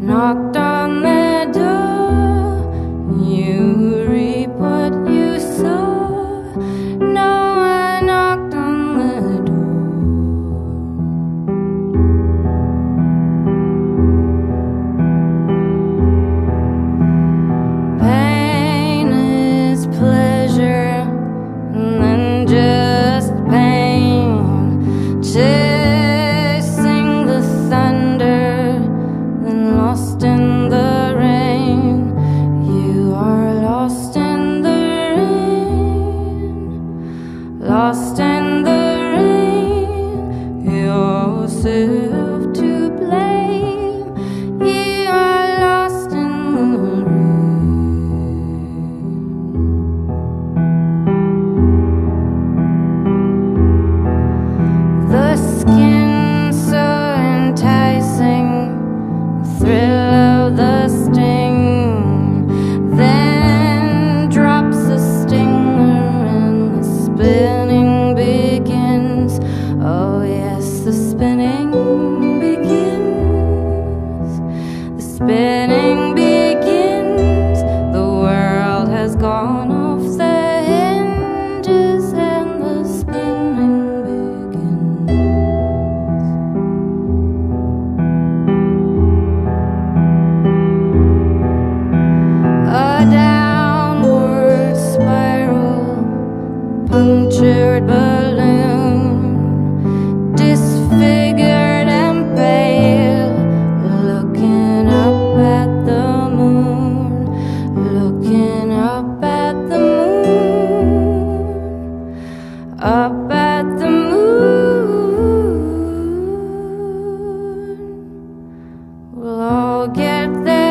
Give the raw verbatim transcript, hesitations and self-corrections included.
knocked on the door. You reap what you sow. No, I knocked on the door. Pain is pleasure, and then just pain. Chasing the thunder, then lost in the rain. You are lost in the rain, lost in the rain. Yourself to blame. You are lost in the rain. The skin so enticing, thrill of the sting, then drops a stinger and the spinning begins. Oh yes, the spinning begins. The spinning begins. The world has gone off the hinges and the spinning begins. A downward spiral, punctured balloon, disfigured and pale, looking up at the moon, looking up at the moon, up at the moon. We'll all get there.